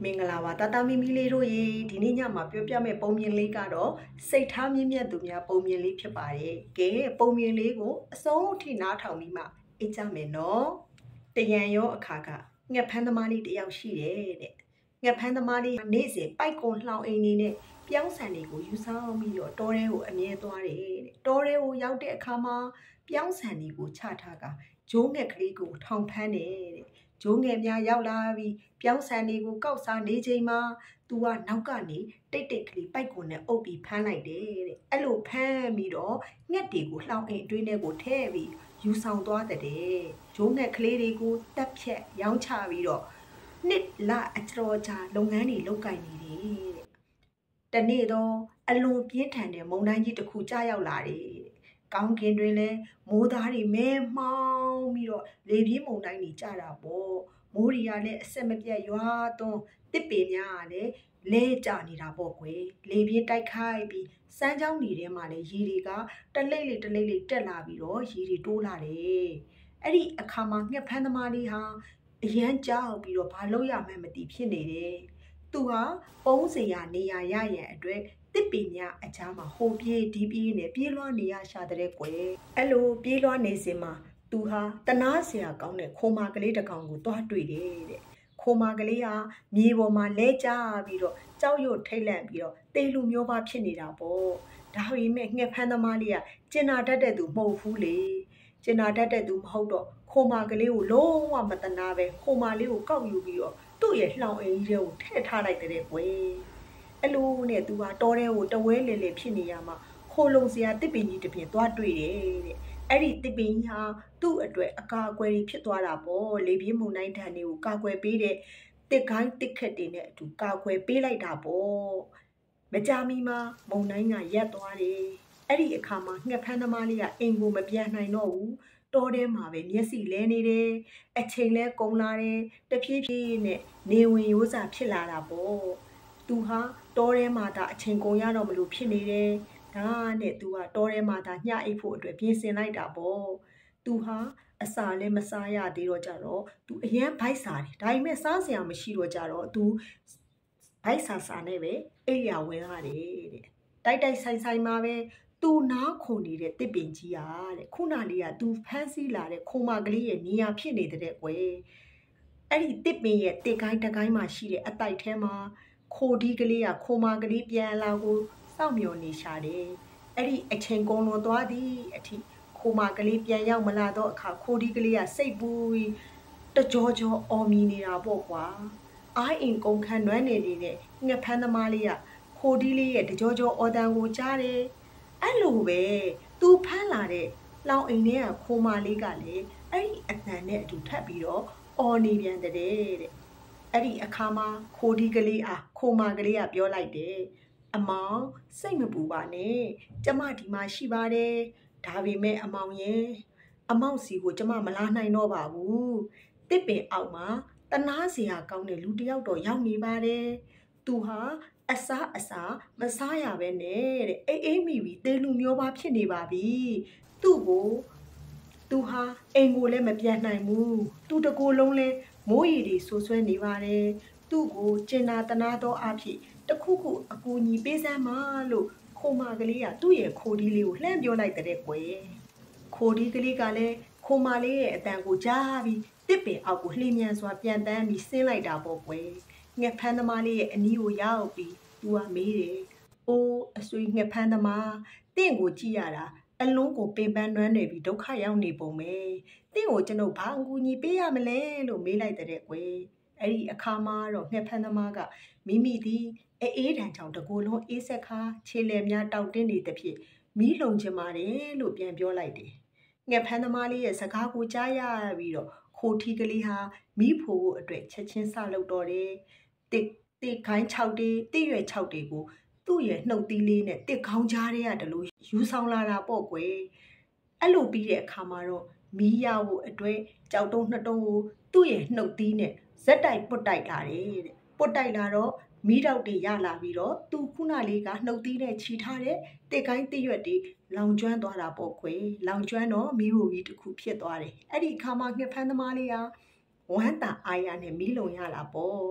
မင်္ဂလာပါတာမီမီလေးတို့ရေဒီနေ့ညမှာပြောပြမယ့်ပုံမြင်လေးကတော့စိတ်ထားမြင့်မြတ်သူများပုံမြင်လေးဖြစ်ပါတယ်ကဲပုံမြင်လေးကိုအဆုံးအထိနားထောင်ပြီးမှအေးကြမယ်နော်တရံရောအခါကငှက်ဖမ်းသမားလေးတယောက်ရှိတယ်တဲ့ငှက်ဖမ်းသမားလေးနေ့စဉ်ပိုက်ကွန်လှောင်အိမ်နေနဲ့ပြောင်းဆန်တွေကိုယူဆောင်ပြီးတော့တောထဲကိုအမြဲသွားတယ်တဲ့တောထဲကိုရောက်တဲ့အခါမှာပြောင်းဆန်တွေကိုချထားကဂျိုးငှက်ကလေးကိုထောင်ဖမ်းတယ်တဲ့ဂျိုးငယ်များရောက်လာပြီးပြောင်းဆန်တွေကိုကောက်စားနေချိန်မှာသူကနောက်ကနေတိတ်ကလေးပိုက်ကွန်နဲ့အုပ်ပြီးဖမ်းလိုက်တယ်တဲ့အဲ့လိုဖမ်းပြီးတော့ငှက်တွေကိုလှောင်အိမ်အတွင်းထဲကိုထည့်ပြီးယူဆောင်သွားတဲ့ဂျိုးငှက်ကလေးတွေကိုတက်ဖြက်ရောင်းချပြီးတော့နှစ်လအကျော်ကြာလုပ်ငန်းတွေလုပ်ကိုင်နေတယ်တဲ့တနေ့တော့အလွန်ပြင်းထန်တဲ့မုန်တိုင်းကြီးတစ်ခုကြားရောက်လာတယ်ကောင်းကင်တွင်လည်းမိုးသားတွေမဲမှောင်းပြီးတော့လေပြင်းမုန်တိုင်းတွေကြတာပေါ့မိုးတွေကလည်းအဆက်မပြတ်ရွာသွန်းတစ်ပေများကလည်းလဲကျနေတာပေါ့ကွယ်လေပြင်းတိုက်ခိုက်ပြီးစမ်းချောင်းတွေထဲမှာလည်းရေတွေကတလိမ့်တက်လာပြီးတော့ရေတွေတိုးလာတယ်အဲ့ဒီအခါမှာငှက်ဖမ်းသမားလေးဟာအရန်ကြောက်ပြီးတော့ဘာလုပ်ရမှန်းမသိဖြစ်နေတယ်သူဟာပုံးစရာနေရာရရန်အတွက်တစ်ပင်များအချားမှာဟိုပြေးဒီပြေးနဲ့ပြေးလွှားနေရရှာတဲ့ကွယ်အဲ့လိုပြေးလွှားနေစင်မှာသူဟာတနာစရာကောင်းတဲ့ခိုးမာကလေးတစ်ကောင်ကိုတွားတွေ့တယ်တဲ့ခိုးမာကလေးဟာမြေပေါ်မှာလဲကျပြီးတော့ကြောက်ရွံ့ထိတ်လန့်ပြီးတော့တေလူမျိုးပါဖြစ်နေတာပေါ့ဒါပေမဲ့ငှက်ဖမ်းသမားလေးကကျင်နာတတ်တဲ့သူမဟုတ်ဘူးလေကျင်နာတတ်တဲ့သူမဟုတ်တော့ခိုးမာကလေးကိုလုံးဝမတနာပဲခိုးမာလေးကိုကောက်ယူပြီးတော့သူ့ရဲ့လှောင်အိမ်ကြီးကိုထည့်ထားလိုက်တဲ့ကွယ်အဲ့လိုနဲ့သူကတောထဲကိုတဝဲလေဖြစ်နေရမှာခိုးလုံစရာတစ်ပင်ကြီးတစ်ပင်သွားတွေ့တယ်တဲ့အဲ့ဒီတစ်ပင်ကြီးဟာသူ့အတွက်အကာအကွယ်ဖြစ်သွားတာပေါ့လေပြင်းမုန်တိုင်းထန်တွေကိုကာကွယ်ပေးတဲ့တစ်ကိုင်းတစ်ခက်တွေနဲ့အတူကာကွယ်ပေးလိုက်တာပေါ့မကြမီမှာမုန်တိုင်းကရက်သွားတယ်အဲ့ဒီအခါမှာငှက်ဖမ်းသမားလေးကအိမ်ကိုမပြန်နိုင်တော့ဘူးတောထဲမှာပဲမျက်စိလဲနေတယ်အချိန်လဲကုန်လာတယ်တဖြည်းဖြည်းနဲ့နေဝင်ရိုးစာဖြစ်လာတာပေါ့သူဟာတောထဲမှာဒါအချိန်ကုန်ရတော့မလို့ဖြစ်နေတယ်ဒါနဲ့သူကတောထဲမှာဒါညှအိပ်ဖို့အတွက်ပြင်ဆင်လိုက်တာပေါ့သူဟာအစာလည်းမစားရသေးတော့ကြတော့သူအရန်ဗိုက်စားတယ်ဒါပေမဲ့စားစရာမရှိတော့ကြတော့သူဗိုက်စားနဲ့ပဲအိပ်ရဝင်ရတယ်တဲ့တိုက်ဆိုင်မှာပဲသူနားခုန်နေတဲ့တစ်ပင်ကြီးอ่ะတဲ့ခုနလေးကသူဖမ်းဆီးလာတဲ့ခိုးမကလေးရဲ့နေရာဖြစ်နေတဲ့ကွယ်အဲ့ဒီတစ်ပင်ရဲ့တစ်ကိုင်းတကိုင်းမှာရှိတဲ့အတိုက်ထဲမှာခိုဒီကလေးကခိုးမကလေးပြန်လာကိုစောင့်မျှော်နေရှာတယ်အဲ့ဒီအချိန်ကုန်လွန်သွားသည်အထိခိုးမကလေးပြန်ရောက်မလာတော့အခါခိုဒီကလေးကစိတ်ပူပြီးတကြောအော်မီနေတာပေါ့ကွာအိုင်းအင်ကုန်ခန်းနွမ်းနေတဲ့ငှက်ဖမ်းသမားလေးကခိုဒီလေးရဲ့တကြောအော်တန်ကိုကြားတယ်အဲ့လိုပဲသူဖမ်းလာတဲ့လောင်အိမ်ထဲကခိုးမလေးကလည်းအဲ့ဒီအတန်နဲ့အတူထပ်ပြီးတော့အော်နေပြန်တဲ့အဲ့ဒီအခါမှာခိုဒီကလေးခိုးမကလေးကပြောလိုက်တယ်အမောင်စိတ်မပူပါနဲ့ကျမဒီမှာရှိပါတယ်ဒါပေမဲ့အမောင်ရဲ့အမောင်စီကိုကျမမလာနိုင်တော့ပါဘူးတစ်ပင်အောက်မှာတနာစရာကောင်းတဲ့လူတစ်ယောက်တော့ရောက်နေပါတယ်သူဟာအစားမစားရပဲနဲ့တဲ့အိမ်မိပြီးတေလူမျိုးပါဖြစ်နေပါပြီသူဟာအိမ်ကိုလည်းမပြန်နိုင်ဘူးသူတကိုယ်လုံးလဲမိုးရီတွေဆိုးဆွဲနေပါတယ်သူ့ကိုကျင်နာတနာသောအဖြစ်တခုခုအကူအညီပေးစမ်းမလို့ခိုးမကလေးကသူ့ရဲ့ခိုဒီလေးကိုလှမ်းပြောလိုက်တဲ့ကွယ်ခိုဒီကလေးကလည်းခိုးမလေးရဲ့အတန်ကိုကြားပြီးတစ်ပင်အောက်ကိုလှည့်မြန်စွာပြန်တန်းပြီးဆင်းလိုက်တာပေါ့ကွယ်ငှက်ဖမ်းသမားလေးရဲ့အနီးကိုရောက်ပြီးသူကမေးတယ်အိုးအဆွေငှက်ဖမ်းသမားတင့်ကိုကြည့်ရတာအလုံးကိုပင်ပန်းနွမ်းနေပြီးဒုက္ခရောက်နေပုံပဲတင့်ကိုကျွန်တော်ဘာအကူအညီပေးရမလဲလို့မေးလိုက်တဲ့ကွယ်အဲ့ဒီအခါမှာတော့ငှက်ဖမ်းသမားကမိမိသည်အေးတန်ချောင်တကိုယ်လုံးအေးဆက်ခါခြေလယ်များတောက်တင်းနေသဖြင့်မီးလုံချင်ပါတယ်လို့ပြန်ပြောလိုက်တယ်ငှက်ဖမ်းသမားလေးရဲ့စကားကိုကြားရပြီးတော့ခိုထီကလေးဟာမိဖို့ဖို့အတွက်ချက်ချင်းစလုပ်တော့တယ်တစ်ခိုင်း6တေးတစ်ရွယ်6တေးကိုသူ့ရဲ့နှုတ်သီးလေးနဲ့တစ်ခေါင်းကြားထဲကတလို့ယူဆောင်လာတာပေါ့ကွယ်အဲ့လိုပြီးတဲ့အခါမှာတော့မီးရဖို့အတွက်ကြောက်တုံး2တုံးကိုသူ့ရဲ့နှုတ်သီးနဲ့ဇက်တိုက်ပုတ်တိုက်လာတယ်တဲ့ပုတ်တိုက်လာတော့မီးတောက်တွေရလာပြီးတော့သူခုနလေးကနှုတ်သီးနဲ့ခြီထားတဲ့တစ်ကိုင်းတစ်ရွက်တွေလောင်ကျွမ်းသွားတာပေါ့ကွယ်လောင်ကျွမ်းတော့မီးဘူကြီးတစ်ခုဖြစ်သွားတယ်အဲ့ဒီအခါမှာငှက်ဖမ်းသမားလေးကဝမ်းတာအာရနဲ့မီးလုံရလာပေါ့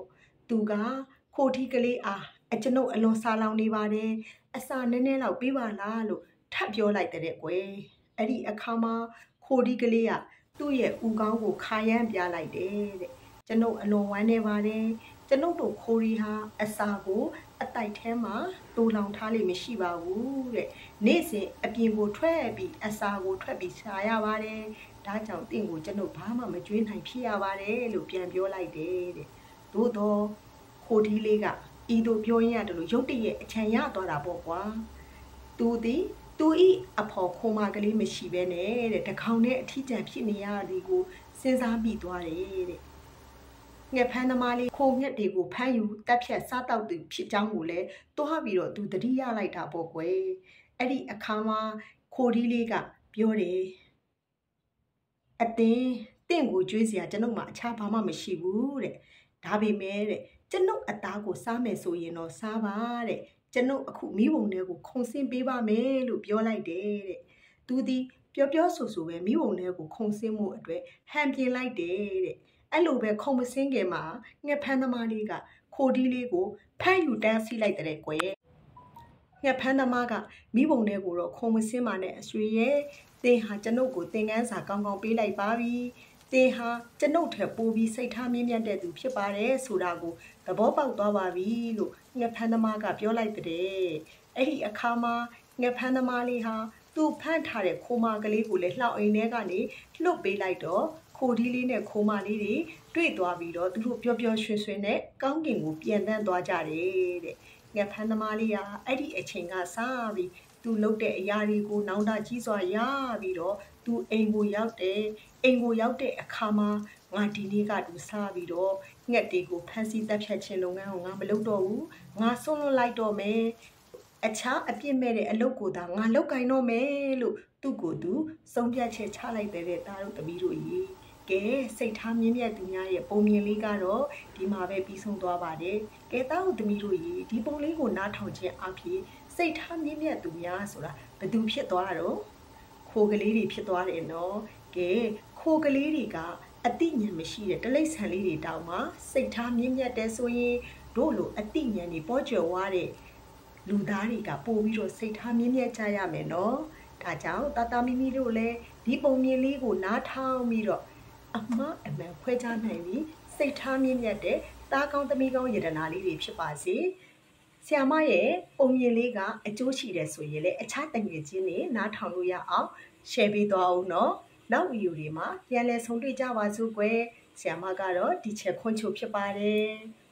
သူကခိုတီကလေးအားအကျွန်ုပ်အလွန်စားလောင်နေပါတယ်အစာနည်းနည်းလောက်ပေးပါလားလို့ထပ်ပြောလိုက်တဲ့ကွယ်အဲ့ဒီအခါမှာခိုတီကလေးကသူ့ရဲ့ဦးခေါင်းကိုခါရမ်းပြလိုက်တယ်တဲ့ကျွန်ုပ်အလွန်ဝမ်းနေပါတယ်ကျွန်ုပ်တို့ခိုရီဟာအစာကိုအတိုက်ထဲမှာတိုးလောင်ထားလိမ့်မရှိပါဘူးတဲ့နေ့စဉ်အပြင်ကိုထွက်ပြီးအစာကိုထွက်ပြီးရှာရပါတယ်ဒါကြောင့်တင့်ကိုကျွန်ုပ်ဘာမှမကြွေးနိုင်ဖြစ်ရပါတယ်လို့ပြန်ပြောလိုက်တယ်တဲ့သို့တော့ခိုဒီလေးကဤတို့ပြောရင်းရတယ်လို့ရုတ်တရက်အချံရသွားတာပေါ့ကွာသူသည်သူဤအဖော်ခိုမကလေးမရှိဘဲနဲ့တဲ့တကောင်နဲ့အထီးကျန်ဖြစ်နေရသည်ကိုစဉ်းစားမိသွားတယ်တဲ့ငှက်ဖမ်းသမားလေးခိုငှက်တွေကိုဖမ်းယူတက်ဖြတ်စားတောက်သူဖြစ်ကြောင်းကိုလည်းတွားပြီးတော့သူတတိရလိုက်တာပေါ့ကွယ်အဲ့ဒီအခါမှာခိုဒီလေးကပြောတယ်အတင်းတင့်ကိုကြွေးစရာကျွန်ုပ်မှအခြားဘာမှမရှိဘူးတဲ့ဒါပေမဲ့တဲ့ကျွန်ုပ်အသားကိုစားမယ်ဆိုရင်တော့စားပါတဲ့ကျွန်ုပ်အခုမိဘုံတွေကိုခုံဆင်းပေးပါမယ်လို့ပြောလိုက်တယ်တဲ့သူသည်ပြောဆိုပဲမိဘုံတွေကိုခုံဆင်းမှုအတွက်ဟန်ပြင်လိုက်တယ်တဲ့အဲ့လိုပဲခုံမဆင်းခင်မှာငှက်ဖမ်းသမားလေးကခိုဒီလေးကိုဖမ်းယူတန်းစီလိုက်တဲ့ကွယ်ငှက်ဖမ်းသမားကမိဘုံတွေကိုတော့ခုံမဆင်းပါနဲ့အဆွေရဲ့သင်ဟာကျွန်ုပ်ကိုသင်ခန်းစာကောင်းကောင်းပေးလိုက်ပါပြီသင်ဟာကျွန်ုပ်ထက်ပိုပြီးစိတ်ထားမြင့်မြတ်တဲ့သူဖြစ်ပါတယ်ဆိုတာကိုသဘောပေါက်သွားပါပြီလို့ငှက်ဖမ်းသမားကပြောလိုက်တဲ့အဲ့ဒီအခါမှာငှက်ဖမ်းသမားလေးဟာသူ့ဖမ်းထားတဲ့ခိုးမကလေးကိုလည်းလှောက်အိမ်ထဲကနေလွတ်ပေးလိုက်တော့ခိုဒီလေးနဲ့ခိုးမလေးတွေတွေ့သွားပြီးတော့သူတို့ပျော်ပျော်ရွှင်ရွှင်နဲ့ကောင်းကင်ကိုပြန်တန်းသွားကြတယ်တဲ့ငှက်ဖမ်းသမားလေးဟာအဲ့ဒီအချိန်ကစပြီးသူလှုပ်တဲ့အရာတွေကိုနောင်တကြီးစွာရပြီးတော့သူအိမ်ကိုရောက်တယ်အိမ်ကိုရောက်တဲ့အခါမှာငါဒီနေ့ကသူစားပြီးတော့ငှက်တွေကိုဖမ်းဆီးတပ်ဖြတ်ခြင်းလုပ်ငန်းကိုငါမလုပ်တော့ဘူးငါဆွန့်လွတ်လိုက်တော့မယ်အခြားအပြစ်မဲ့တဲ့အလုပ်ကိုသာငါလုပ်ကင်တော့မယ်လို့သူ့ကိုယ်သူဆုံးဖြတ်ချက်ချလိုက်တဲ့သားတို့သမီးတို့ကြီးကဲစိတ်ထားမြင့်မြတ်သူများရဲ့ပုံမြင်လေးကတော့ဒီမှာပဲပြီးဆုံးသွားပါတယ်ကဲသားတို့သမီးတို့ကြီးဒီပုံလေးကိုနားထောင်ခြင်းအပြင်စိတ်ထားမြင့်မြတ်သူများဆိုတာဘယ်သူဖြစ်သွားတော့ခိုကလေးတွေဖြစ်သွားတယ်နော်ကဲခိုကလေးတွေကအတိညာဏ်မရှိတဲ့တလိษံလေးတွေတောင်မှစိတ်ထားမြင့်မြတ်တဲ့ဆိုရင်တို့လိုအတိညာဏ်တွေပေါ်ကျော်သွားတဲ့လူသားတွေကပို့ပြီးတော့စိတ်ထားမြင့်မြတ်ကြရမယ်နော်ဒါကြောင့်တာတာမီမီတို့လည်းဒီပုံမြင်လေးကိုနားထောင်ပြီးတော့အမှန်အမှန်ခွဲခြားနိုင်ပြီးစိတ်ထားမြင့်မြတ်တဲ့သားကောင်းသမီးကောင်းယတနာလေးတွေဖြစ်ပါစေဆရာမရဲ့ပုံမြင်လေးကအကျိုးရှိတယ်ဆိုရင်လည်းအခြားတငယ်ချင်းတွေနားထောင်လို့ရအောင် share ပေးသွားအောင်နော်နောက်ဗီဒီယိုတွေမှာပြန်လည်ဆုံတွေ့ကြပါစို့ကွယ်ဆရာမကတော့ဒီချက်ခွန်းချုပ်ဖြစ်ပါတယ်